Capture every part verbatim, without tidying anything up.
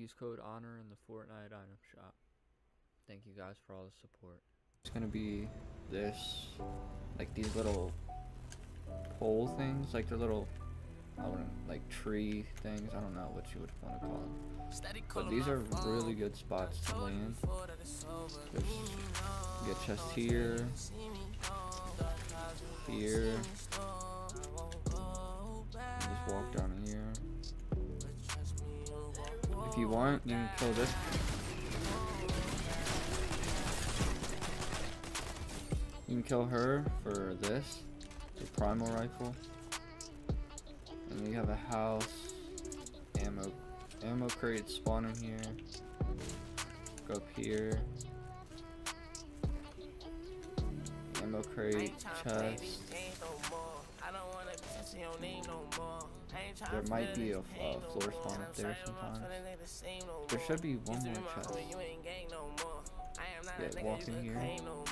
Use code HONOR in the Fortnite item shop. Thank you guys for all the support. It's gonna be this, like these little pole things, like the little, I don't know, like tree things. I don't know what you would want to call them. But these are really good spots to land. There's, you get chest here, here. Just walk down here. If you want, you can kill this. You can kill her for this, the primal rifle. And then you have a house, ammo, ammo crate spawn in here. Go up here. Ammo crate, chest. There might be a uh, floor spawn up there sometimes. There should be one more chest. Yeah, walk in here.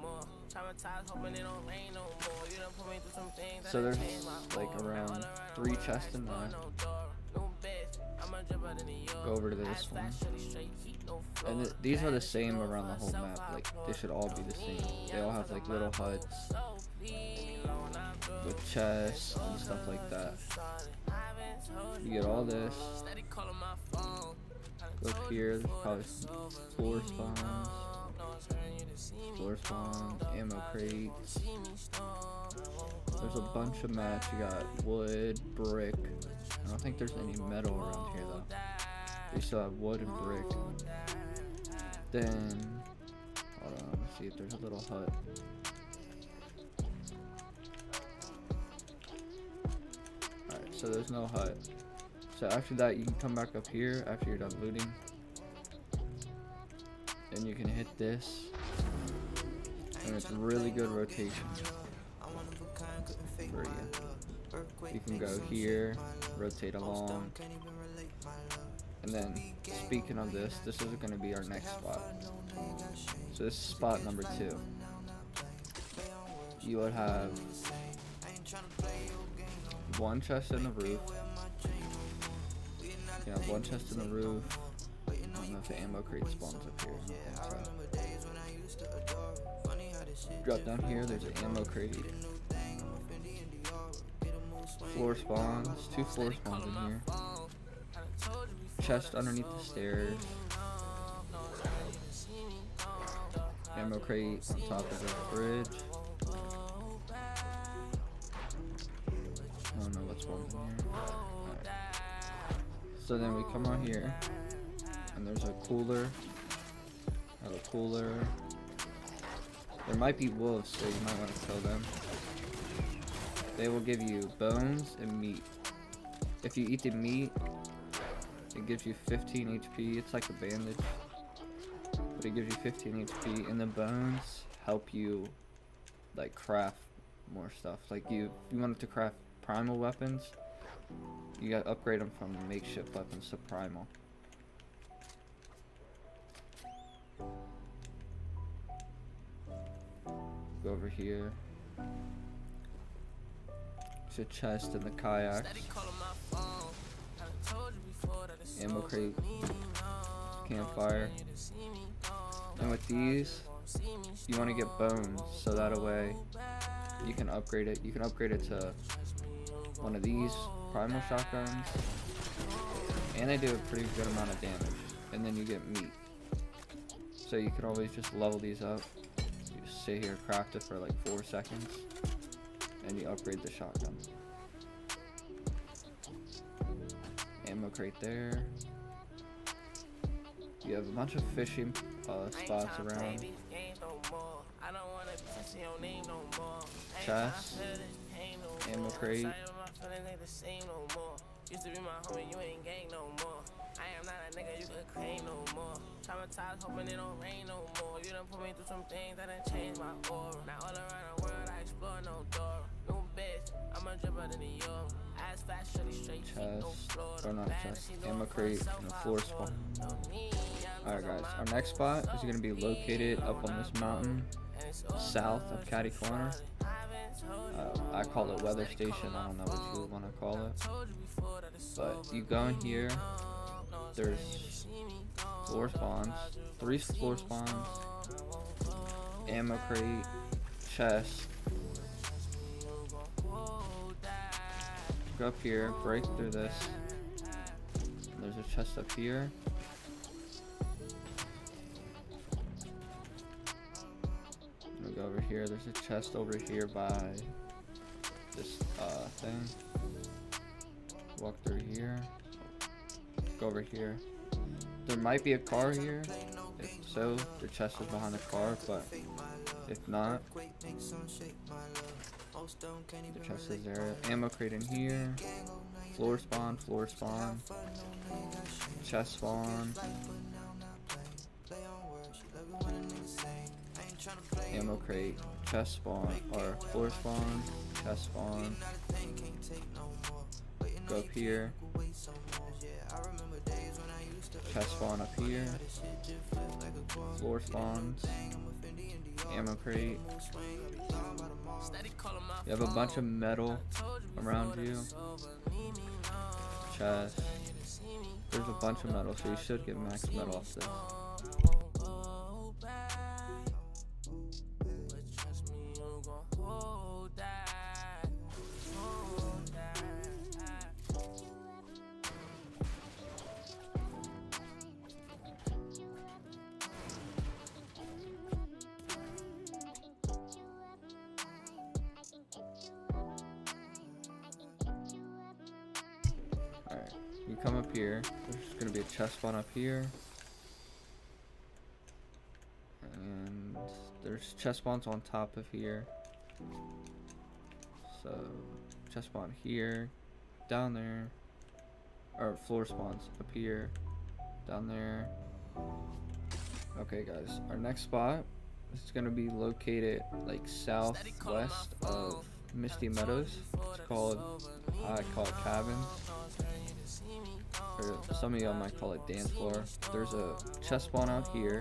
So there's like around three chests in that. Go over to this one. And th these are the same around the whole map. Like they should all be the same. They all have like little huts with chests and stuff like that. You get all this. Go up here, there's probably some floor spawns. Floor spawns, ammo crates. There's a bunch of mats. You got wood, brick. I don't think there's any metal around here though. We still have wood and brick. Then, hold on, let's see if there's a little hut. Alright, so there's no hut. So after that, you can come back up here after you're done looting. And you can hit this. And it's really good rotation for you. You can go here, rotate along. And then, speaking of this, this is going to be our next spot. So this is spot number two. You would have one chest in the roof. You have one chest in the roof. I don't know if the ammo crate spawns up here. So. Drop down here, there's an ammo crate. Floor spawns, two floor spawns in here. Chest underneath the stairs. Ammo crate on top of the bridge. I don't know what's wrong in here. Right. So then we come out here, and there's a cooler. Have a cooler. There might be wolves, so you might want to kill them. They will give you bones and meat. If you eat the meat, it gives you fifteen H P. It's like a bandage, but it gives you fifteen H P. And the bones help you like craft more stuff. Like you, if you wanted to craft primal weapons, you gotta upgrade them from makeshift weapons to primal. Go over here. There's a chest in the kayak. Ammo crate. Campfire. And with these, you want to get bones, so that way you can upgrade it. You can upgrade it to one of these primal shotguns, and they do a pretty good amount of damage. And then you get meat, so you can always just level these up. You just sit here, craft it for like four seconds, and you upgrade the shotgun. Ammo crate there. You have a bunch of fishing uh, spots around. Chest. Ammo crate. Used to be my homie, you ain't gang no more. I am not a nigga you could claim no more. Traumatized, hoping it don't rain no more. You done put me through some things that done changed my aura. Now all around the world I explore no door. New bitch, I'm a dripper than New York. Ass fast, shorty straight, feet no floor. Or not chest, ammo crate, and a floor spawn. Alright guys, our next spot is going to be located up on this mountain, south of Catty Corner. Uh, I call it Weather Station, I don't know what you want to call it. But you go in here, there's floor spawns, three floor spawns, ammo crate, chest. Go up here, break through this. There's a chest up here. We'll go over here. There's a chest over here by this uh, thing. Walk through here. Go over here. There might be a car here. If so, the chest is behind the car, but if not, the chest is there. Ammo crate in here. Floor spawn, floor spawn. Chest spawn. Ammo crate. Chest spawn. Or floor spawn. Chest spawn. Go up here. Chest spawn up here. Floor spawns. Ammo crate. You have a bunch of metal around you. Chest. There's a bunch of metal, so you should get max metal off this. Alright, you come up here. There's gonna be a chest spawn up here. And there's chest spawns on top of here. So, chest spawn here, down there. Or floor spawns up here, down there. Okay guys, our next spot is gonna be located like southwest of Misty Meadows. It's called, I call it Cabins. Or some of y'all might call it dance floor. There's a chest spawn out here.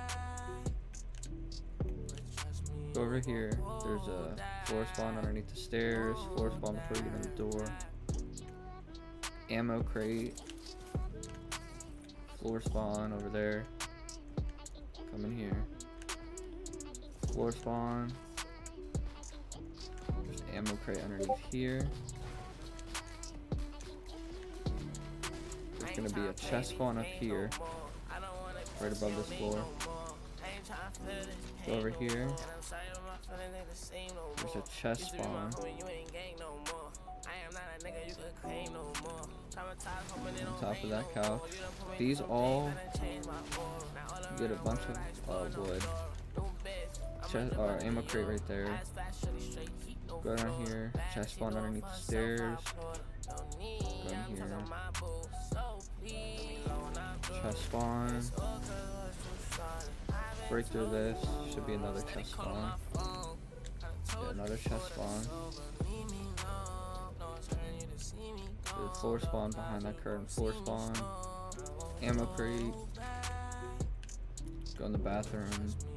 Go over here. There's a floor spawn underneath the stairs. Floor spawn before you get in the door. Ammo crate. Floor spawn over there. Come in here. Floor spawn. There's ammo crate underneath here. There's gonna be a chest spawn up here, right above this floor. Go over here. There's a chest spawn. On top of that couch. These all, you get a bunch of uh, wood. Chest, uh, ammo crate right there. Go down here. Chest spawn underneath the stairs. Go in here. Chest spawn. Break through this. Should be another chest spawn. Yeah, another chest spawn. There's a floor spawn behind that curtain. Floor spawn. Ammo crate. Go in the bathroom.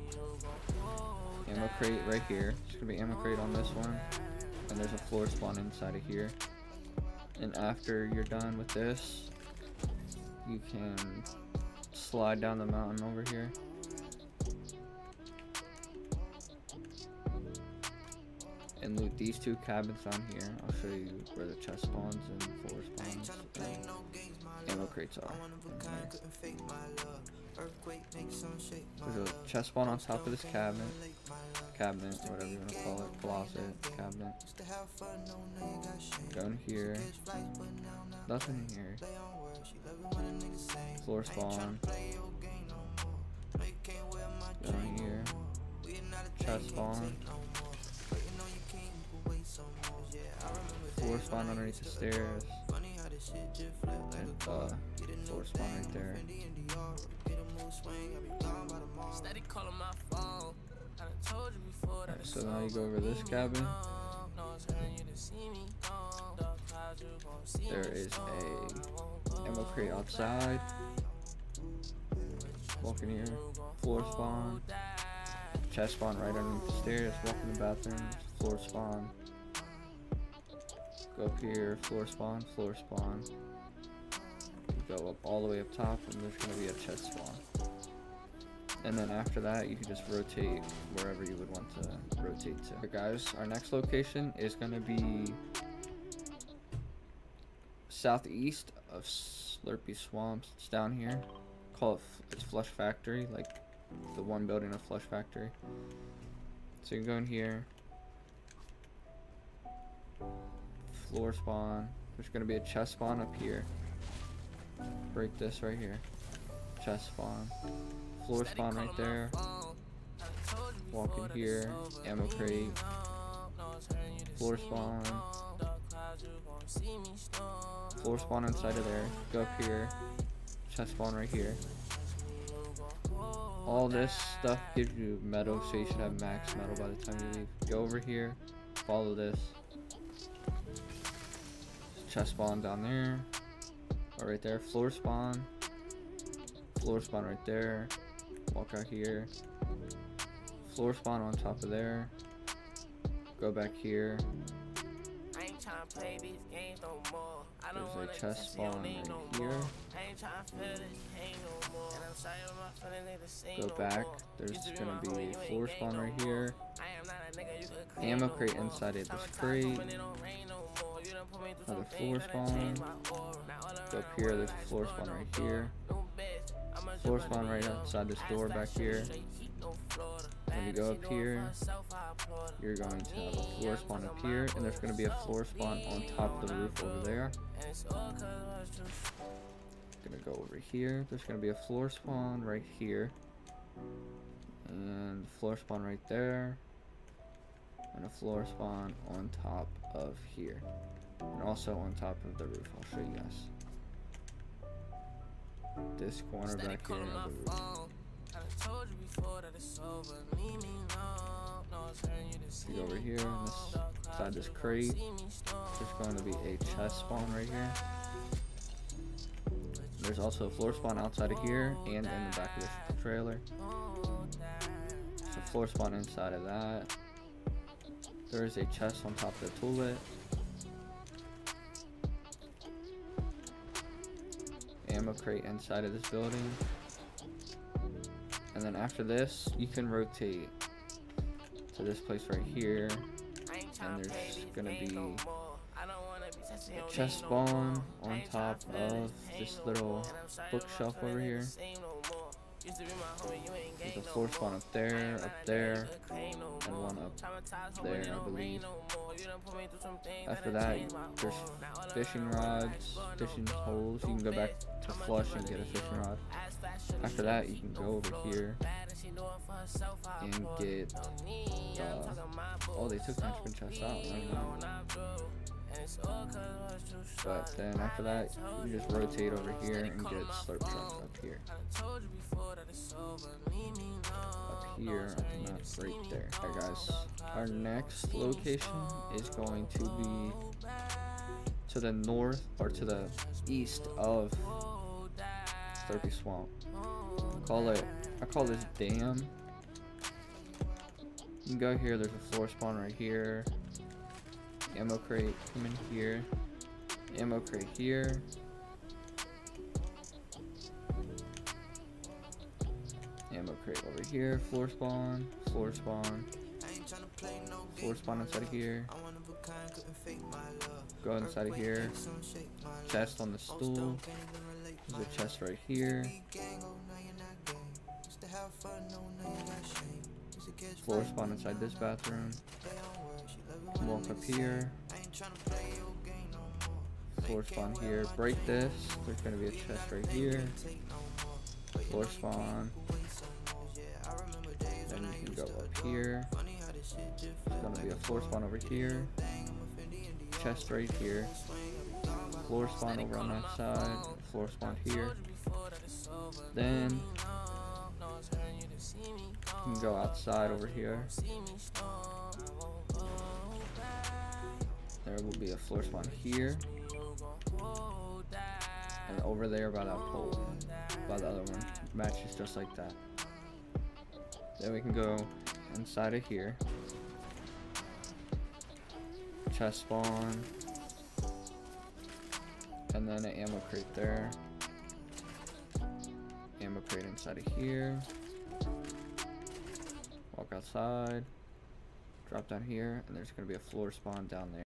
Ammo crate right here. There's gonna be ammo crate on this one. And there's a floor spawn inside of here. And after you're done with this, you can slide down the mountain over here. And loot these two cabins down here. I'll show you where the chest spawns and floor spawns and ammo crates are. There's a chest spawn on top of this cabinet. Cabinet, whatever you want to call it. Closet, cabinet. Go in here. Nothing in here. Floor spawn. Go in here. Chest spawn. Floor spawn underneath the stairs. And uh, floor spawn right there. Alright, so now you go over this cabin. There is a ammo crate outside. Walk in here. Floor spawn. Chest spawn right underneath the stairs. Walk in the bathroom. Floor spawn. Go up here. Floor spawn. Floor spawn. go up all the way up top, and there's gonna be a chest spawn. And then after that, you can just rotate wherever you would want to rotate to. Okay, guys, our next location is gonna be southeast of Slurpy Swamps. It's down here. Call it, it's Flush Factory, like the one building of Flush Factory. So you can go in here. Floor spawn. There's gonna be a chest spawn up here. Break this right here. Chest spawn. Floor spawn right there. Walk in here. Ammo crate. Floor spawn. Floor spawn inside of there. Go up here. Chest spawn right here. All this stuff gives you metal, so you should have max metal by the time you leave. Go over here. Follow this. Chest spawn down there. Or right there. Floor spawn. Floor spawn right there. Walk out here. Floor spawn on top of there. Go back here. There's a chest spawn right here. Go back. There's gonna be a floor spawn right here. Ammo crate inside of this crate. Another floor spawn. Go up here. There's a floor spawn right here. Floor spawn right outside this door back here. When you go up here, you're going to have a floor spawn up here, and there's going to be a floor spawn on top of the roof over there. Gonna go over here. There's going to be a floor spawn right here, and floor spawn right there, and a floor spawn on top of here, and also on top of the roof. I'll show you guys. This corner back here of the roof. You go over here on this side, this crate. There's going to be a chest spawn right here. There's also a floor spawn outside of here and in the back of this trailer. So floor spawn inside of that. There is a chest on top of the toilet. Ammo crate inside of this building. And then after this, you can rotate to this place right here. And there's gonna be a chest spawn on top of this little bookshelf over here. There's a floor spawn up there, up there, and one up there, I believe. After that, there's fishing rods, fishing holes. You can go back to Flush and get a fishing rod. After that, you can go over here and get, uh, oh, they took nitrogen chest out, I don't know. But then after that, you just rotate over here and get slurp trucks up here. Up here on the map right there. Alright guys, our next location is going to be to the north, or to the east of Slurpy Swamp. I call it, I call this dam. You can go here, there's a floor spawn right here. Ammo crate, come in here. Ammo crate here. Ammo crate over here. Floor spawn. Floor spawn. Floor spawn inside of here. Go inside of here. Chest on the stool. There's a chest right here. Floor spawn inside this bathroom. Walk up here. Floor spawn here. Break this. There's gonna be a chest right here. Floor spawn. Then you can go up here. There's gonna be a floor spawn over here. Chest right here. Floor spawn over on that side. Floor spawn here. Then you can go outside over here. There will be a floor spawn here. And over there by that pole, by the other one, matches just like that. Then we can go inside of here. Chest spawn. And then an ammo crate there. outside of here. Walk outside. Drop down here, and there's gonna be a floor spawn down there.